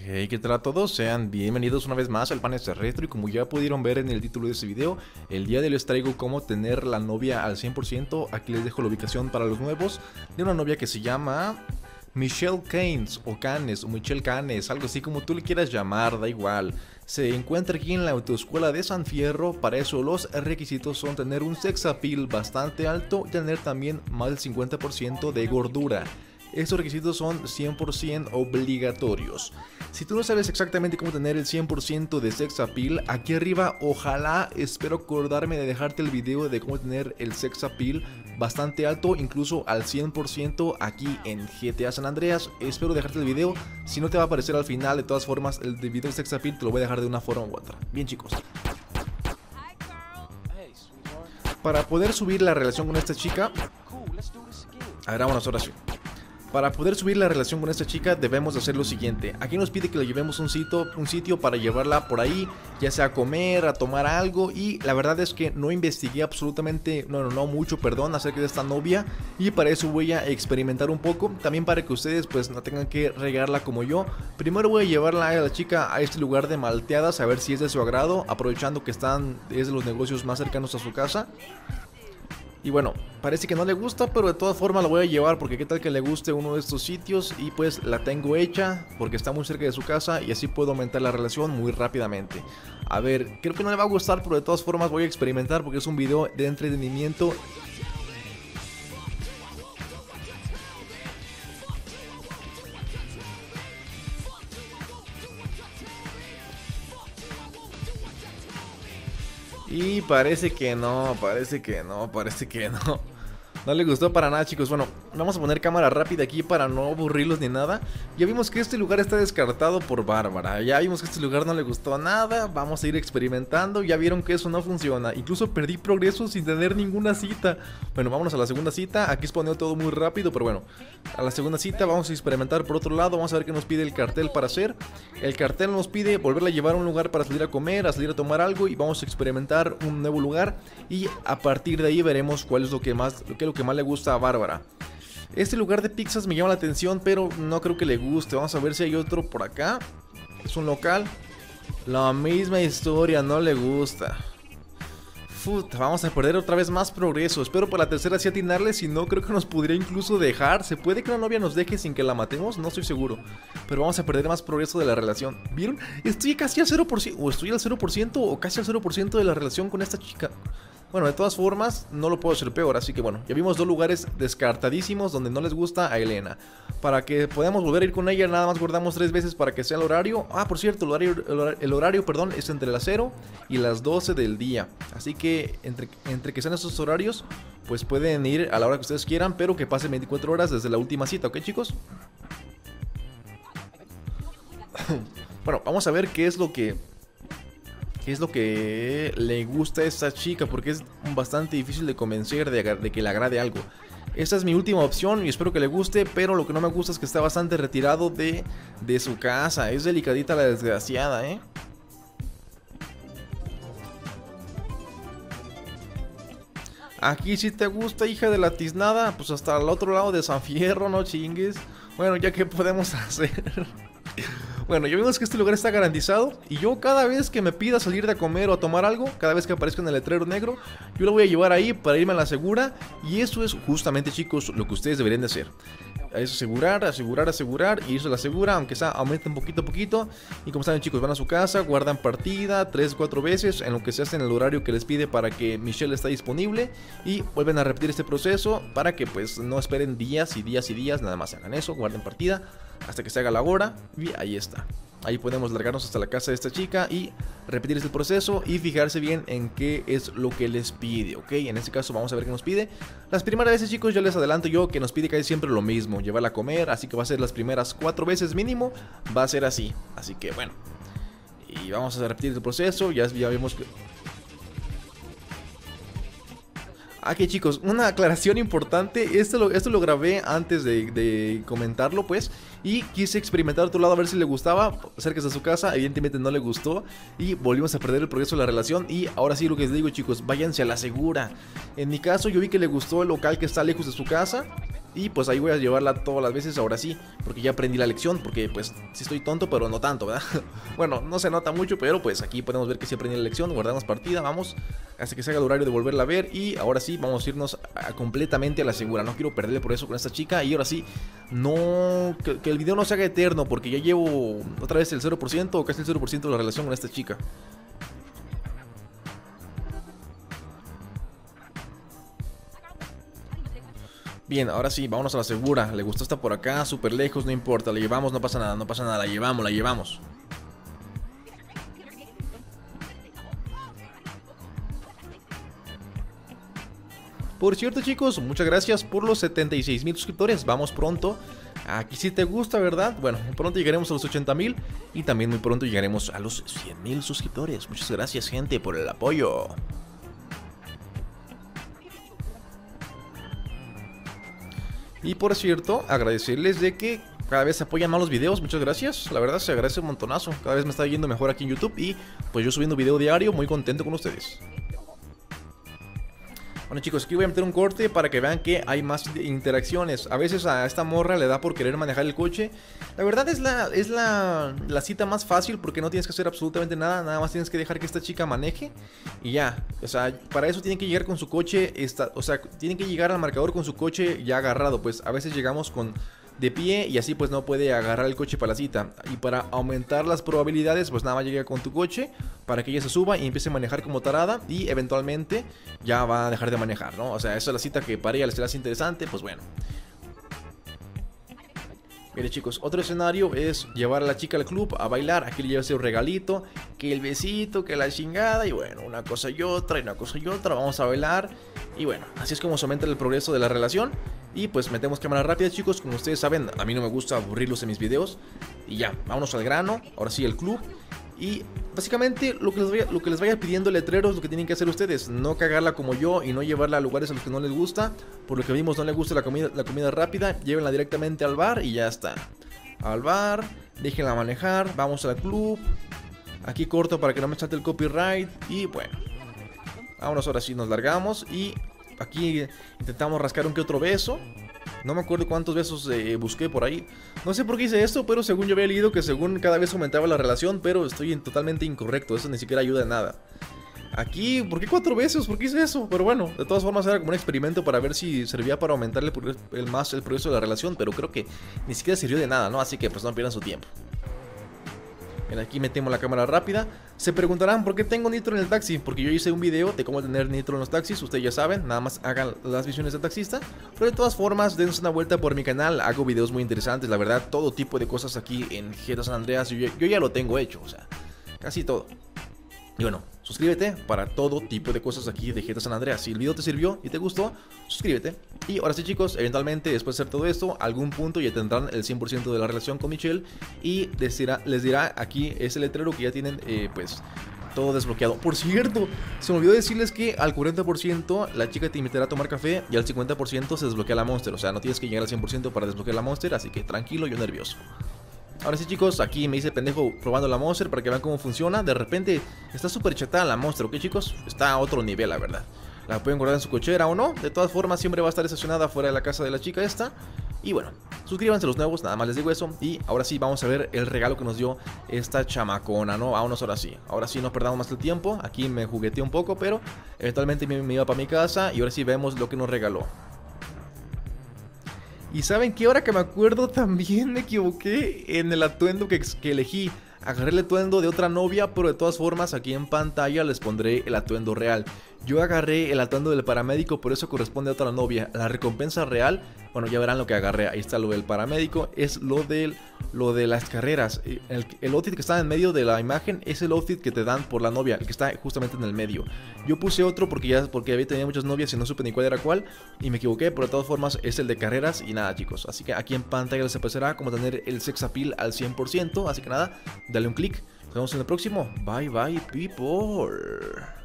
Hey, ¿qué tal a todos? Sean bienvenidos una vez más al Panes Retro. Y como ya pudieron ver en el título de este video, el día de hoy les traigo cómo tener la novia al 100%. Aquí les dejo la ubicación para los nuevos de una novia que se llama Michelle Canes o Canes o Michelle Canes, algo así como tú le quieras llamar, da igual. Se encuentra aquí en la autoescuela de San Fierro. Para eso los requisitos son tener un sex appeal bastante alto y tener también más del 50% de gordura. Estos requisitos son 100% obligatorios. Si tú no sabes exactamente cómo tener el 100% de sex appeal, aquí arriba espero acordarme de dejarte el video de cómo tener el sex appeal bastante alto, incluso al 100% aquí en GTA San Andreas. Espero dejarte el video, si no te va a aparecer al final. De todas formas, el video del sex appeal te lo voy a dejar de una forma u otra. Bien, chicos, para poder subir la relación con esta chica, hagamos oración. Para poder subir la relación con esta chica debemos hacer lo siguiente. Aquí nos pide que le llevemos un sitio para llevarla por ahí, ya sea a comer, a tomar algo. Y la verdad es que no investigué absolutamente, no mucho, perdón, acerca de esta novia. Y para eso voy a experimentar un poco, también para que ustedes pues no tengan que regarla como yo. Primero voy a llevarla a la chica a este lugar de malteadas, a ver si es de su agrado, aprovechando que es de los negocios más cercanos a su casa. Y bueno, parece que no le gusta, pero de todas formas la voy a llevar, porque qué tal que le guste uno de estos sitios. Y pues la tengo hecha porque está muy cerca de su casa y así puedo aumentar la relación muy rápidamente. A ver, creo que no le va a gustar, pero de todas formas voy a experimentar porque es un video de entretenimiento. Y parece que no. No le gustó para nada, chicos. Bueno, vamos a poner cámara rápida aquí para no aburrirlos ni nada. Ya vimos que este lugar está descartado por Bárbara. Ya vimos que este lugar no le gustó nada. Vamos a ir experimentando. Ya vieron que eso no funciona. Incluso perdí progreso sin tener ninguna cita. Bueno, vámonos a la segunda cita. Aquí spawneo todo muy rápido, pero bueno. A la segunda cita vamos a experimentar por otro lado. Vamos a ver qué nos pide el cartel para hacer. El cartel nos pide volverla a llevar a un lugar para salir a comer, a salir a tomar algo. Y vamos a experimentar un nuevo lugar. Y a partir de ahí veremos cuál es lo que más le gusta a Bárbara. Este lugar de pizzas me llama la atención, pero no creo que le guste. Vamos a ver si hay otro por acá. Es un local. La misma historia, no le gusta. Vamos a perder otra vez más progreso. Espero para la tercera sí atinarle, si no creo que nos podría incluso dejar. ¿Se puede que la novia nos deje sin que la matemos? No estoy seguro, pero vamos a perder más progreso de la relación. ¿Vieron? Estoy casi al 0%, o estoy al 0%, o casi al 0% de la relación con esta chica. Bueno, de todas formas, no lo puedo hacer peor, así que bueno, ya vimos dos lugares descartadísimos donde no les gusta a Elena. Para que podamos volver a ir con ella, nada más guardamos 3 veces para que sea el horario. Ah, por cierto, el horario, perdón, es entre las 0 y las 12 del día. Así que entre que sean esos horarios, pues pueden ir a la hora que ustedes quieran, pero que pasen 24 horas desde la última cita, ¿ok, chicos? Bueno, vamos a ver qué es lo que le gusta a esta chica, porque es bastante difícil de convencer de que le agrade algo. Esta es mi última opción y espero que le guste, pero lo que no me gusta es que está bastante retirado de su casa. Es delicadita la desgraciada, ¿eh? Aquí si te gusta, hija de la tiznada, pues hasta el otro lado de San Fierro, no chingues. Bueno, ya que podemos hacer. Bueno, ya vimos que este lugar está garantizado. Y yo cada vez que me pida salir de comer o a tomar algo, cada vez que aparezca en el letrero negro, yo lo voy a llevar ahí para irme a la segura. Y eso es justamente, chicos, lo que ustedes deberían de hacer. Es asegurar y eso la asegura, aunque sea aumenta un poquito a poquito. Y como saben, chicos, van a su casa, guardan partida 3-4 veces en lo que se hace en el horario que les pide para que Michelle esté disponible. Y vuelven a repetir este proceso para que pues no esperen días y días y días, nada más hagan eso, guarden partida hasta que se haga la hora. Y ahí está. Ahí podemos largarnos hasta la casa de esta chica y repetir este proceso y fijarse bien en qué es lo que les pide, ¿ok? En este caso vamos a ver qué nos pide. Las primeras veces, chicos, yo les adelanto que nos pide casi siempre lo mismo, llevarla a comer, así que va a ser las primeras 4 veces mínimo, va a ser así. Así que bueno, y vamos a repetir el proceso, ya vimos que... Aquí, chicos, una aclaración importante. Esto lo grabé antes de comentarlo, pues. Y quise experimentar a otro lado a ver si le gustaba. Acérquese a su casa, evidentemente no le gustó. Y volvimos a perder el progreso de la relación. Y ahora sí lo que les digo, chicos, váyanse a la segura. En mi caso yo vi que le gustó el local que está lejos de su casa. Y pues ahí voy a llevarla todas las veces, ahora sí, porque ya aprendí la lección, porque pues sí estoy tonto, pero no tanto, ¿verdad? Bueno, no se nota mucho, pero pues aquí podemos ver que sí aprendí la lección, guardamos partida, vamos, hasta que se haga el horario de volverla a ver. Y ahora sí, vamos a irnos completamente a la segura, no quiero perderle por eso con esta chica. Y ahora sí, no, que el video no se haga eterno, porque ya llevo otra vez el 0% o casi el 0% de la relación con esta chica. Bien, ahora sí, vámonos a la segura. Le gustó estar por acá, súper lejos, no importa. La llevamos, no pasa nada, no pasa nada. La llevamos, la llevamos. Por cierto, chicos, muchas gracias por los 76,000 suscriptores. Vamos pronto. Aquí sí te gusta, ¿verdad? Bueno, pronto llegaremos a los 80,000. Y también muy pronto llegaremos a los 100,000 suscriptores. Muchas gracias, gente, por el apoyo. Y por cierto, agradecerles de que cada vez apoyan más los videos, muchas gracias. La verdad se agradece un montonazo, cada vez me está yendo mejor aquí en YouTube. Y pues yo subiendo video diario, muy contento con ustedes. Bueno, chicos, aquí voy a meter un corte para que vean que hay más interacciones. A veces a esta morra le da por querer manejar el coche. La verdad es la cita más fácil, porque no tienes que hacer absolutamente nada. Nada más tienes que dejar que esta chica maneje y ya. O sea, para eso tienen que llegar con su coche, o sea, tienen que llegar al marcador con su coche ya agarrado. Pues a veces llegamos con de pie y así pues no puede agarrar el coche para la cita. Y para aumentar las probabilidades, pues nada más llega con tu coche para que ella se suba y empiece a manejar como tarada. Y eventualmente ya va a dejar de manejar, ¿no? O sea, esa es la cita que para ella les será interesante, pues bueno. Mire, chicos, otro escenario es llevar a la chica al club a bailar. Aquí le llevas un regalito, que el besito, que la chingada. Y bueno, una cosa y otra, y una cosa y otra. Vamos a bailar. Y bueno, así es como se aumenta el progreso de la relación. Y pues metemos cámara rápida, chicos. Como ustedes saben, a mí no me gusta aburrirlos en mis videos. Y ya, vámonos al grano. Ahora sí, el club. Y básicamente lo que les vaya pidiendo el letrero es lo que tienen que hacer ustedes. No cagarla como yo y no llevarla a lugares a los que no les gusta. Por lo que vimos, no les gusta la comida rápida. Llévenla directamente al bar y ya está. Al bar, déjenla manejar. Vamos al club. Aquí corto para que no me salte el copyright. Y bueno, vámonos, ahora sí nos largamos. Y aquí intentamos rascar un que otro beso. No me acuerdo cuántos besos busqué por ahí. No sé por qué hice esto, pero según yo había leído que según cada vez aumentaba la relación. Pero estoy totalmente incorrecto, eso ni siquiera ayuda en nada. Aquí, ¿por qué 4 besos? ¿Por qué hice eso? Pero bueno, de todas formas era como un experimento para ver si servía para aumentar el progreso de la relación. Pero creo que ni siquiera sirvió de nada, ¿no? Así que pues no pierdan su tiempo. Bien, aquí metemos la cámara rápida. Se preguntarán por qué tengo nitro en el taxi. Porque yo hice un video de cómo tener nitro en los taxis. Ustedes ya saben, nada más hagan las visiones del taxista. Pero de todas formas, dense una vuelta por mi canal. Hago videos muy interesantes, la verdad. Todo tipo de cosas aquí en GTA San Andreas. Yo ya lo tengo hecho, o sea, casi todo. Y bueno, suscríbete para todo tipo de cosas aquí de GTA San Andreas. Si el video te sirvió y te gustó, suscríbete. Y ahora sí, chicos, eventualmente después de hacer todo esto, algún punto ya tendrán el 100% de la relación con Michelle. Y les dirá aquí ese letrero que ya tienen pues todo desbloqueado. Por cierto, se me olvidó decirles que al 40% la chica te invitará a tomar café y al 50% se desbloquea la Monster. O sea, no tienes que llegar al 100% para desbloquear la Monster, así que tranquilo, yo nervioso. Ahora sí, chicos, aquí me hice pendejo probando la Monster para que vean cómo funciona. De repente está súper chatada la Monster, ¿ok, chicos? Está a otro nivel, la verdad. La pueden guardar en su cochera o no. De todas formas, siempre va a estar estacionada fuera de la casa de la chica esta. Y bueno, suscríbanse los nuevos, nada más les digo eso. Y ahora sí, vamos a ver el regalo que nos dio esta chamacona, ¿no? Vámonos ahora sí. Ahora sí, no perdamos más el tiempo. Aquí me jugueteé un poco, pero eventualmente me iba para mi casa. Y ahora sí vemos lo que nos regaló. Y ¿saben qué? Ahora que me acuerdo, también me equivoqué en el atuendo que elegí. Agarré el atuendo de otra novia, pero de todas formas aquí en pantalla les pondré el atuendo real. Yo agarré el atuendo del paramédico, por eso corresponde a otra novia. La recompensa real, bueno, ya verán lo que agarré. Ahí está lo del paramédico, es lo de las carreras. El outfit que está en medio de la imagen es el outfit que te dan por la novia, el que está justamente en el medio. Yo puse otro porque había tenido muchas novias y no supe ni cuál era cuál, y me equivoqué, pero de todas formas es el de carreras. Y nada, chicos, así que aquí en pantalla les aparecerá como tener el sex appeal al 100%. Así que nada, dale un clic. Nos vemos en el próximo. Bye bye, people.